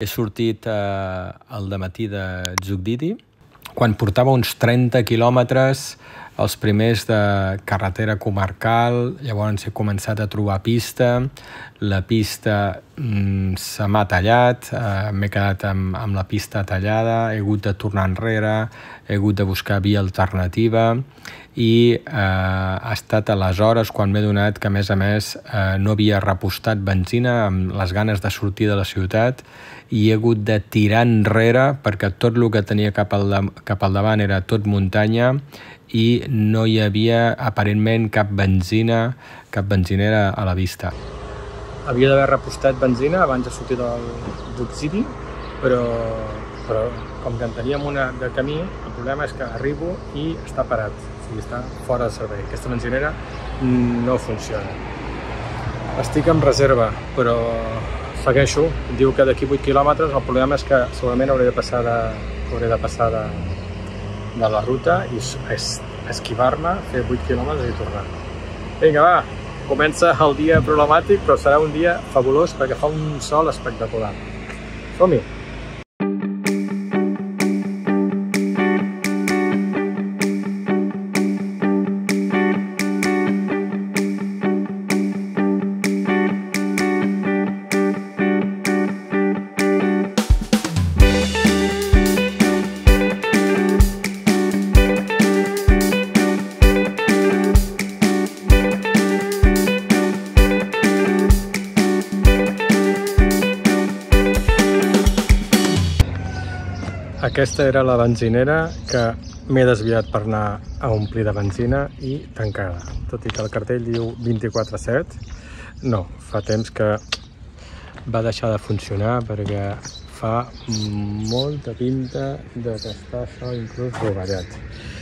He sortit al dematí de Zugdidi, quan portava uns 30 quilòmetres, els primers de carretera comarcal. Llavors he començat a trobar pista. La pista se m'ha tallat, m'he quedat amb la pista tallada, he hagut de tornar enrere, he hagut de buscar via alternativa i ha estat aleshores quan m'he donat que, a més, no havia repostat benzina amb les ganes de sortir de la ciutat i he hagut de tirar enrere perquè tot el que tenia cap al davant era tot muntanya i no hi havia aparentment cap benzinera a la vista. Havia d'haver repostat benzina abans de sortir del Zugdidi, però com que en teníem una de camí, el problema és que arribo i està parat, o sigui, està fora de servei. Aquesta benzinera no funciona. Estic en reserva, però segueixo. Diu que d'aquí 8 quilòmetres. El problema és que segurament hauré de passar de la ruta i esquivar-me, fer 8 quilòmetres i tornar. Vinga, va! Comença el dia problemàtic, però serà un dia fabulós perquè fa un sol espectacular. Som-hi! Aquesta era la benzinera que m'he desviat per anar a omplir de benzina i tancada. Tot i que el cartell diu 24/7, no, fa temps que va deixar de funcionar perquè fa molta pinta de que està això inclús rovellat.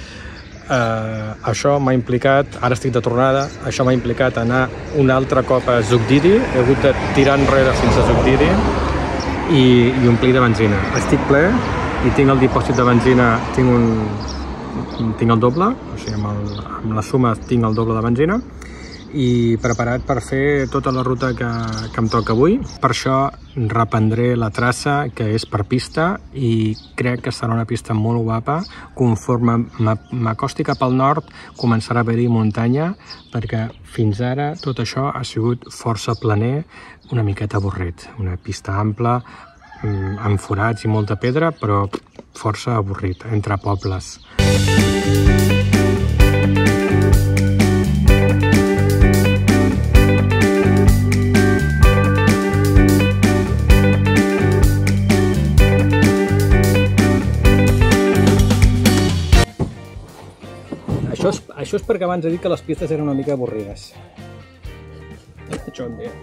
Això m'ha implicat, ara estic de tornada, això m'ha implicat anar un altre cop a Zugdidi. He hagut de tirar enrere fins a Zugdidi i omplir de benzina. Estic ple i tinc el dipòsit de benzina, tinc el doble, o sigui, amb la suma tinc el doble de benzina i preparat per fer tota la ruta que em toca avui. Per això reprendré la traça, que és per pista, i crec que serà una pista molt guapa. Conforme m'acosti cap al nord començarà a haver-hi muntanya, perquè fins ara tot això ha sigut força planer, una miqueta avorrit. Una pista ampla, amb forats i molta pedra, però força avorrit, entre pobles. Això és perquè abans he dit que les pistes eren una mica avorrides. Això em ve.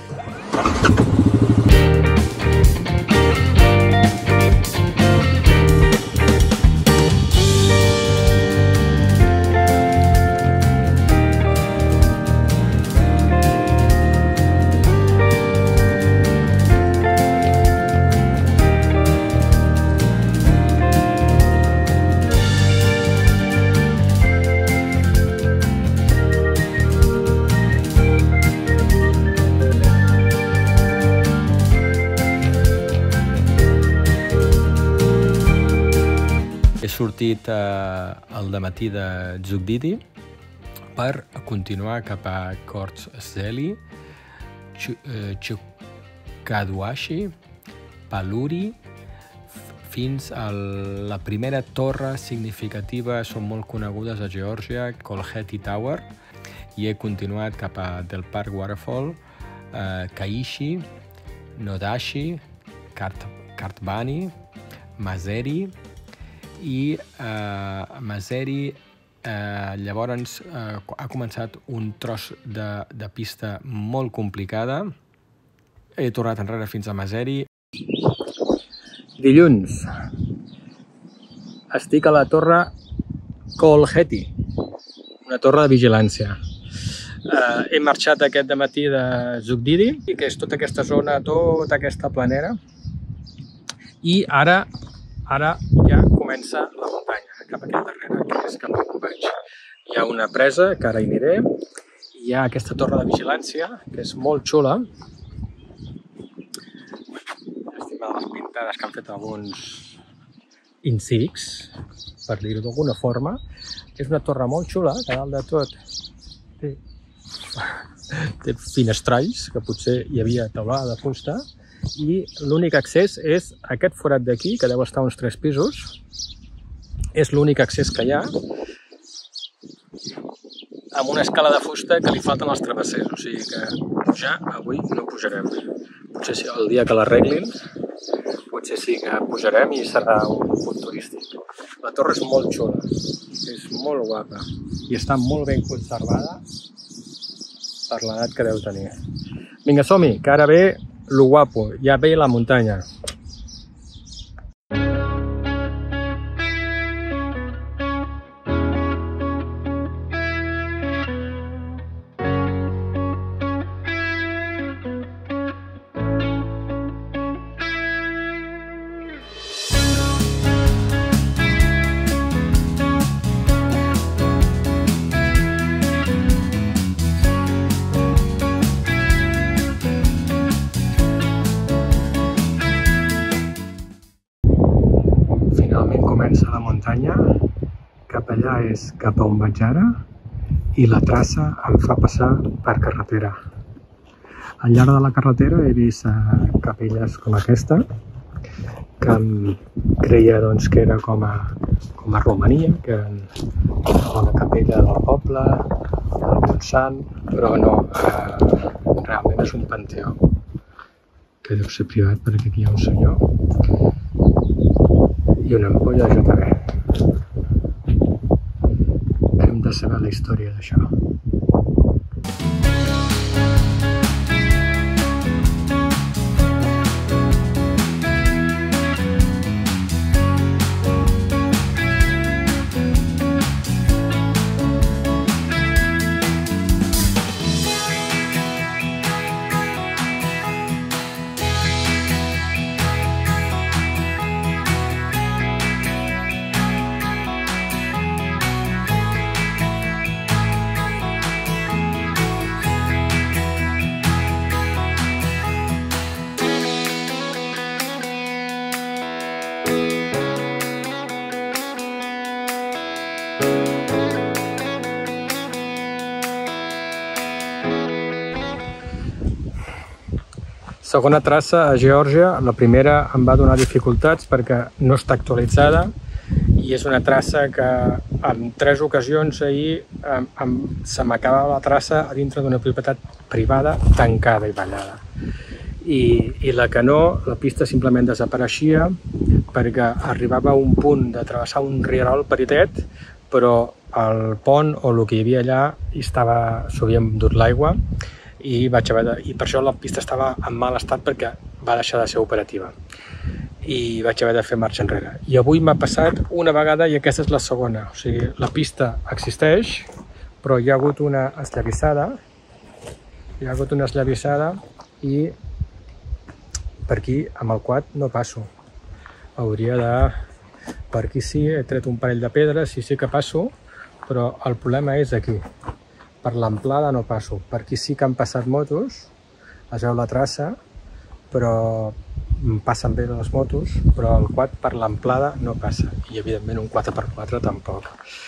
He sortit al dematí de Zugdidi per continuar cap a Kortskheli, Chkaduashi, Paluri, fins a la primera torre significativa, són molt conegudes a Geòrgia, Kolkheti Tower, i he continuat cap a del parc Waterfall, Kaishi, Nodashi, Kartvani, Mazeri, i Mazeri llavors ha començat un tros de pista molt complicada. He tornat enrere fins a Mazeri. Dilluns estic a la torre Kolkheti, una torre de vigilància. He marxat aquest dematí de Zugdidi, que és tota aquesta zona, tota aquesta planera, i ara ja comença la muntanya, cap aquí darrere, que és cap on vaig. Hi ha una presa, que ara hi aniré, hi ha aquesta torre de vigilància, que és molt xula. Estic a les portades que han fet alguns incívics, per dir-ho d'alguna forma. És una torre molt xula, que dalt de tot té finestralls, que potser hi havia teulada de fusta, i l'únic accés és aquest forat d'aquí, que deu estar uns 3 pisos. És l'únic accés que hi ha, amb una escala de fusta que li falten els travessers, o sigui que pujar avui no pujarem. Potser si el dia que l'arreglin, potser sí que pujarem i serà un punt turístic. La torre és molt xula, és molt guapa i està molt ben conservada per l'edat que deu tenir. Vinga, som-hi, que ara ve lo guapo, ja ve la muntanya. Comença la muntanya, cap allà és cap a on vaig ara i la traça em fa passar per carretera. Al llarg de la carretera he vist capelles com aquesta, que em creia que era com a Romania, que era una capella del poble, algun sant, però no, realment és un panteó que deu ser privat perquè aquí hi ha un senyor i una ampolla de JB. Hem de saber la història d'això. Segona traça a Geòrgia. La primera em va donar dificultats perquè no està actualitzada i és una traça que en 3 ocasions ahir se m'acabava la traça a dintre d'una propietat privada tancada i ballada. I la que no, la pista simplement desapareixia perquè arribava a un punt de travessar un rierol petitet, però el pont o el que hi havia allà s'ho havia endut l'aigua i per això la pista estava en mal estat perquè va deixar de ser operativa i vaig haver de fer marxa enrere. I avui m'ha passat una vegada i aquesta és la segona, o sigui, la pista existeix però hi ha hagut una esllavissada i per aquí amb el quad no passo, hauria de... per aquí sí, he tret un parell de pedres i sí que passo, però el problema és aquí. Per l'amplada no passo. Per aquí sí que han passat motos, es veu la traça, però passen bé les motos, però el quad per l'amplada no passa. I evidentment un 4x4 tampoc.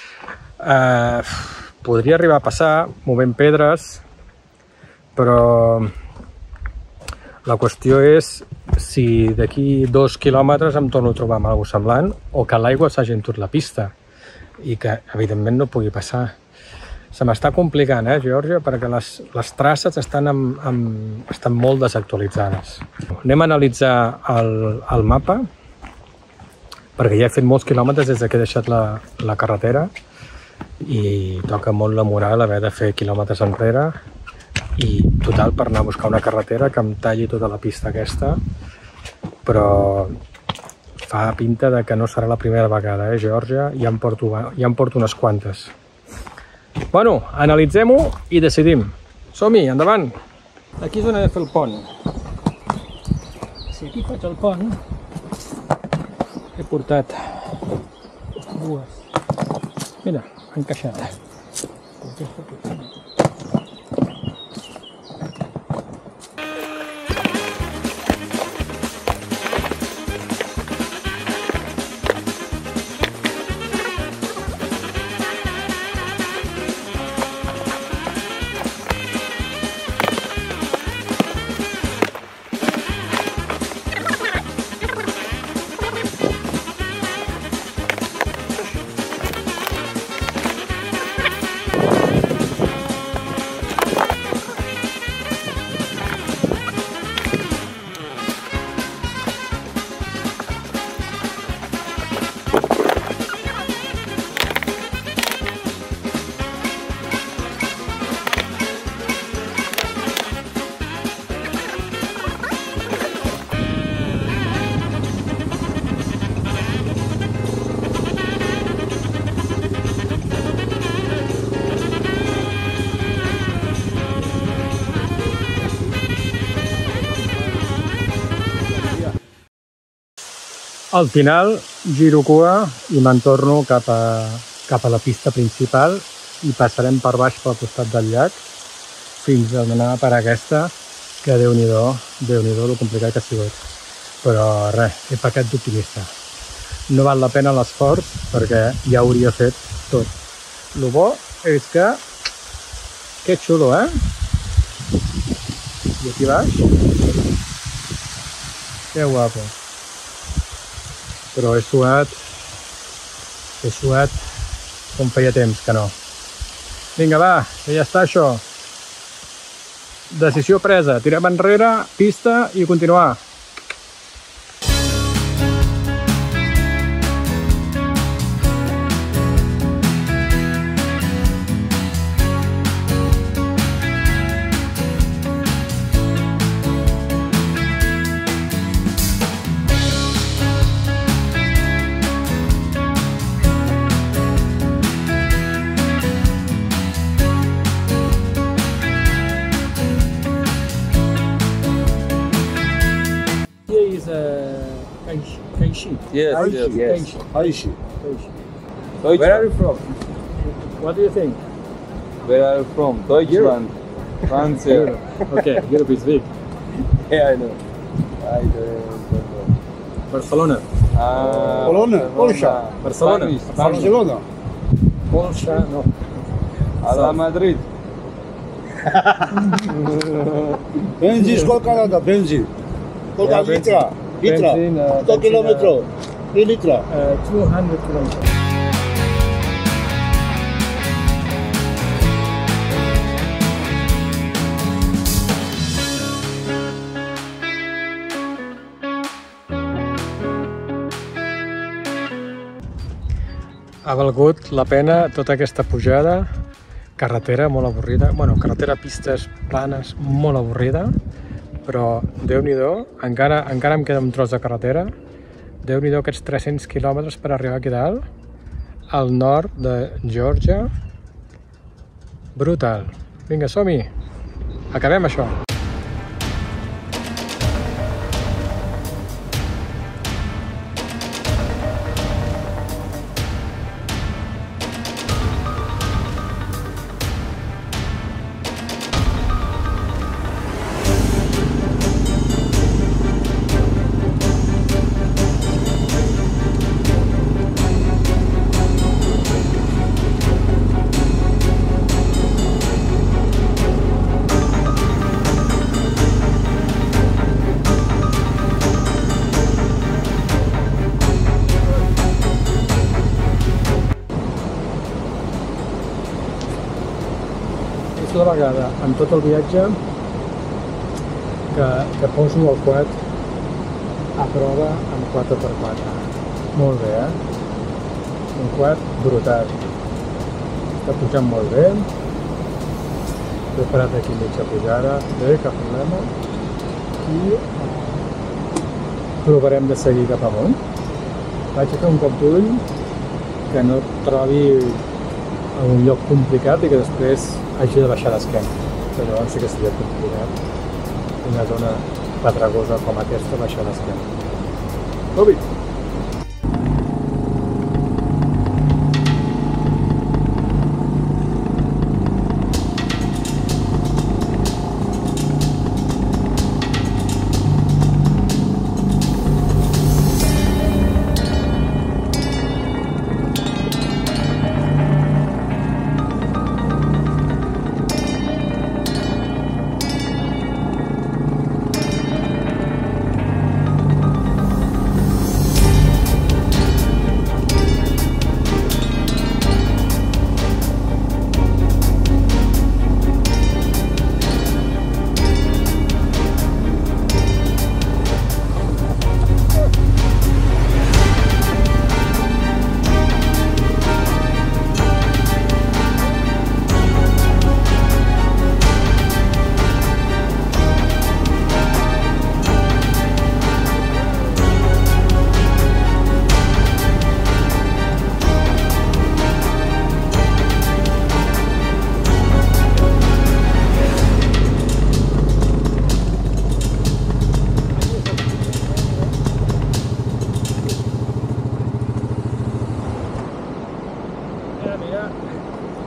Podria arribar a passar movent pedres, però la qüestió és si d'aquí 2 quilòmetres em torno a trobar amb alguna cosa semblant o que l'aigua s'hagi entut la pista i que evidentment no pugui passar. Se m'està complicant, Geòrgia, perquè les traces estan molt desactualitzades. Anem a analitzar el mapa, perquè ja he fet molts quilòmetres des que he deixat la carretera i toca molt la moral haver de fer quilòmetres enrere i total per anar a buscar una carretera que em talli tota la pista aquesta, però fa pinta de que no serà la primera vegada, Geòrgia, ja em porto unes quantes. Bueno, analitzem-ho i decidim. Som-hi, endavant! Aquí és on he de fer el pont. Si aquí faig el pont, he portat dues. Mira, encaixat. Al final giro cua i me'n torno cap a la pista principal i passarem per baix pel costat del llac fins a anar per aquesta, que Déu-n'hi-do lo complicat que ha sigut. Però res, he pecat d'optimista. No val la pena l'esforç perquè ja hauria fet tot. Lo bo és que xulo, eh? I aquí baix? Que guapo. Però he suat com feia temps que no. Vinga, va, que ja està això. Decisió presa, tirem enrere, pista i continuar. Yes. Aishi. Where are you from? What do you think? Where are you from? Deutschland. France. Okay, Europe is big. Yeah, I know. I don't know. Barcelona. Polsha. Barcelona. Spanish. Barcelona. Polsha, no. Alla Madrid. Benzin, сколько надо? Benzin. Сколько литра? Литра. 100 километров. 3 литра. 200 kilometers. Ha valgut la pena tota aquesta pujada, carretera molt avorrida, bueno, carretera, pistes planes, molt avorrida, però Déu-n'hi-do, encara em queda un tros de carretera, Déu-n'hi-do aquests 300 quilòmetres per arribar aquí dalt, al nord de Geòrgia, brutal. Vinga, som-hi, acabem això. És la vegada en tot el viatge que poso el quad a prova en 4x4. Molt bé, eh? Un quad brutal. Està pujant molt bé. He parat aquí mitja pujada, bé, cap problema. I provarem de seguir cap amunt. Vaig a fer un cop d'ull que no trobi un lloc complicat i que després hagi de baixar l'esquena, que llavors sí que seria complicat una zona pedregosa com aquesta baixar l'esquena. Som-hi!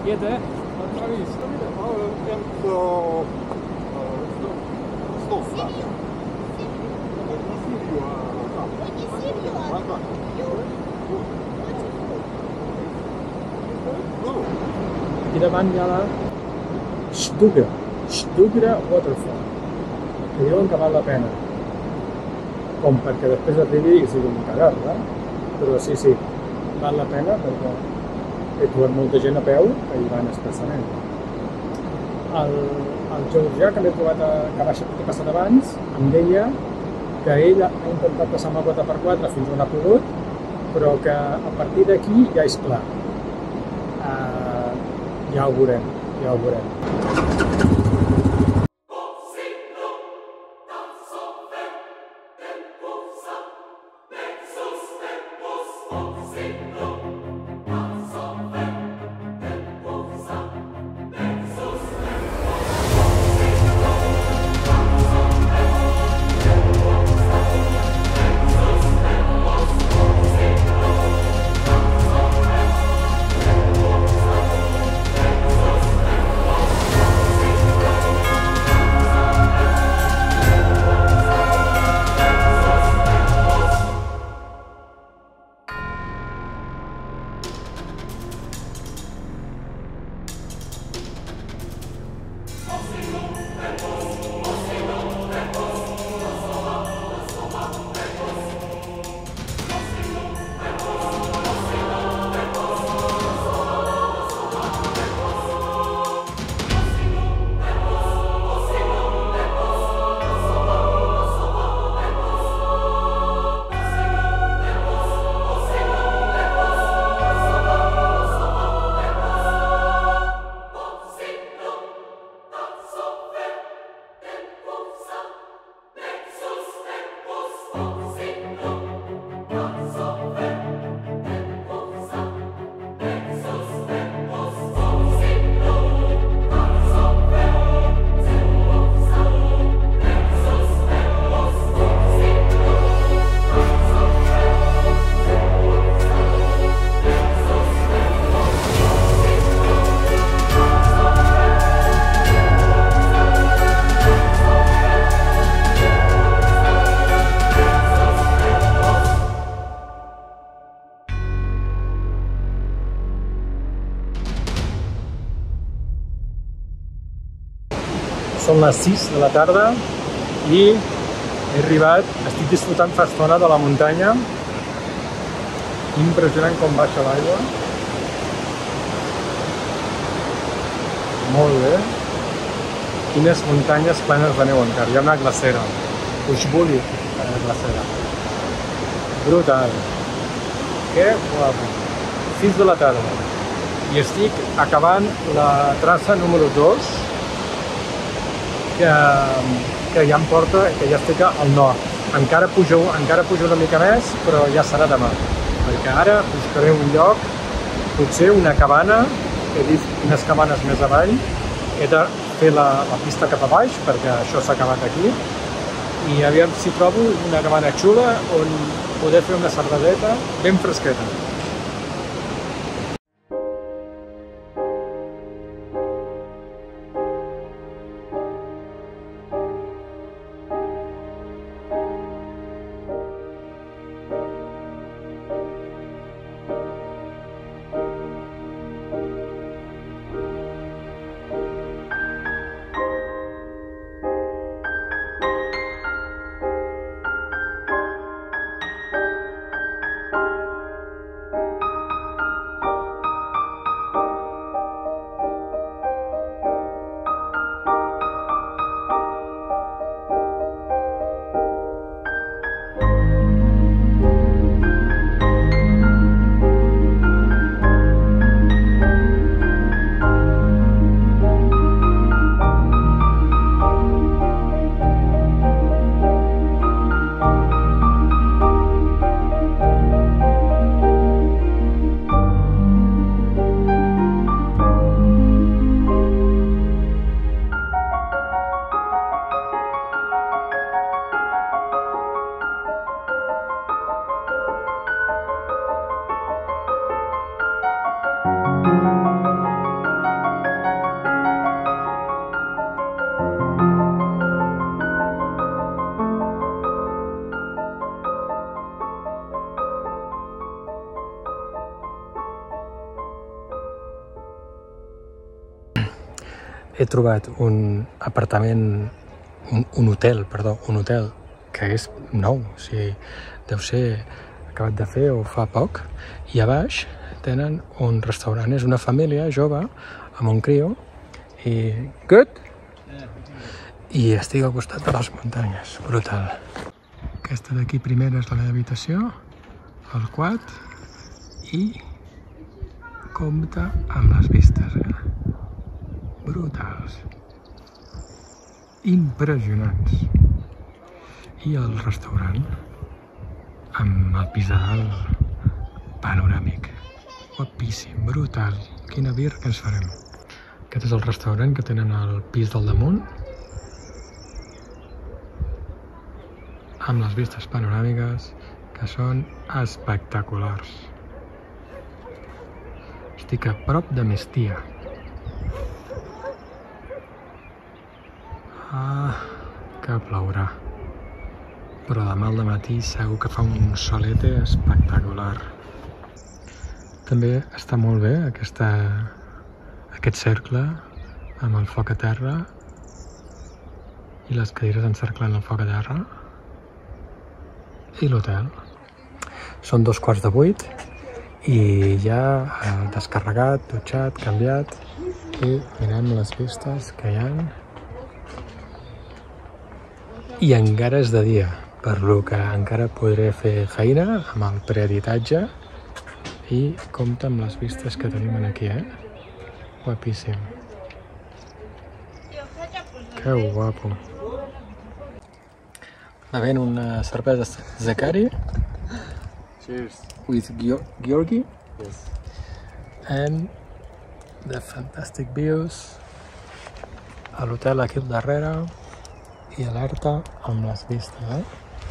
Jedę, na trawie. Aquí davant hi ha la Shdugra Waterfall, que diuen que val la pena, com perquè després arribi i sigui un cagar, però sí, val la pena perquè he trobat molta gent a peu que hi van expressament. El georgià que l'he trobat que he passat abans em deia que ell ha intentat passar amb el 4x4 fins on ha pogut, però que a partir d'aquí ja és pla. Ja ho veurem. Són les 6 de la tarda i he arribat, estic disfrutant fa estona de la muntanya. Impressionant com baixa l'aigua. Molt bé. Quines muntanyes plenes de neu encara. Hi ha una glacera. Kortskheli, la glacera. Brutal. Que guapo. 6 de la tarda. I estic acabant la traça número 2, que ja em porta, que ja estic al nord. Encara pujo una mica més, però ja serà demà. Perquè ara buscaré un lloc, potser una cabana, he vist unes cabanes més avall, he de fer la pista cap a baix, perquè això s'ha acabat aquí, i aviam si trobo una cabana xula on poder fer una cerveseta ben fresqueta. he trobat un apartament, un hotel que és nou, o sigui, deu ser acabat de fer o fa poc, i a baix tenen un restaurant. És una família jove amb un crio i... Good? I estic al costat de les muntanyes. Brutal. Aquesta d'aquí primera és la meva habitació, el quad, i compta amb les vistes, brutals. Impressionants. I el restaurant amb el pis de dalt panoràmic. Guapíssim, brutal. Quina birra que ens farem. Aquest és el restaurant que tenen al pis del damunt, amb les vistes panoràmiques que són espectaculars. Estic a prop de Mestia. Que plourà. Però demà al matí segur que fa un solete espectacular. També està molt bé aquest cercle amb el foc a terra i les cadires encerclant el foc a terra i l'hotel. Són 7:15 i ja descarregat, dutxat, canviat i mirem les vistes que hi ha. I encara és de dia, per lo que encara podré fer feina amb el preeditatge i compta amb les vistes que tenim aquí, Guapíssim. Que guapo. Bevent una cervesa Zakari. Cheers. With Georgi. Yes. And the fantastic views. A l'hotel aquí al darrere. I alerta amb les vistes,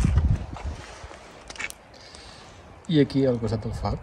I aquí al costat del foc.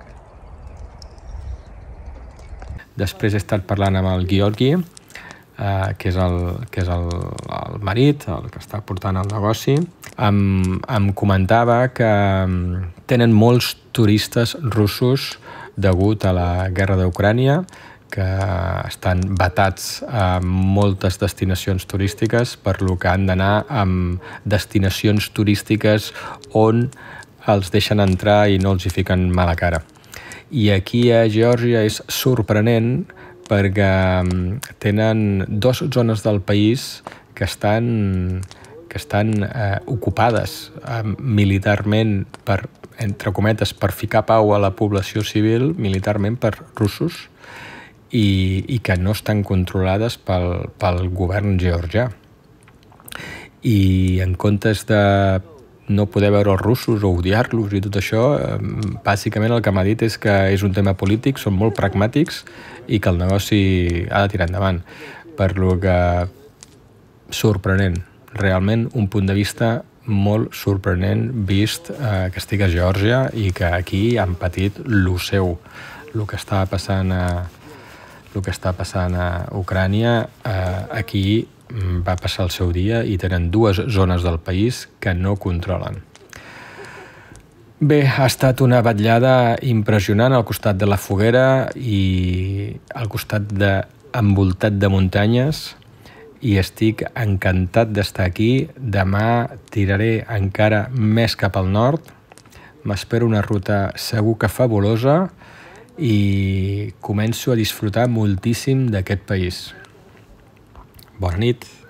Després he estat parlant amb el Georgi, que és el marit, el que està portant el negoci. Em comentava que tenen molts turistes russos degut a la guerra d'Ucrània, que estan vetats a moltes destinacions turístiques, per lo que han d'anar amb destinacions turístiques on els deixen entrar i no els hi fiquen mala cara. I aquí a Geòrgia és sorprenent perquè tenen 2 zones del país que estan ocupades militarment per, entre cometes, per ficar pau a la població civil, militarment per russos, i que no estan controlades pel govern georgià. I en comptes de no poder veure els russos o odiar-los i tot això, bàsicament el que m'ha dit és que és un tema polític, són molt pragmàtics i que el negoci ha de tirar endavant. Per lo que sorprenent, realment un punt de vista molt sorprenent vist que estic a Geòrgia i que aquí han patit lo seu, el que està passant a Ucrània, aquí va passar el seu dia i tenen 2 zones del país que no controlen. Bé, ha estat una vetllada impressionant al costat de la foguera i al costat envoltat de muntanyes i estic encantat d'estar aquí. Demà tiraré encara més cap al nord. M'espero una ruta segur que fabulosa i començo a disfrutar moltíssim d'aquest país. Bona nit.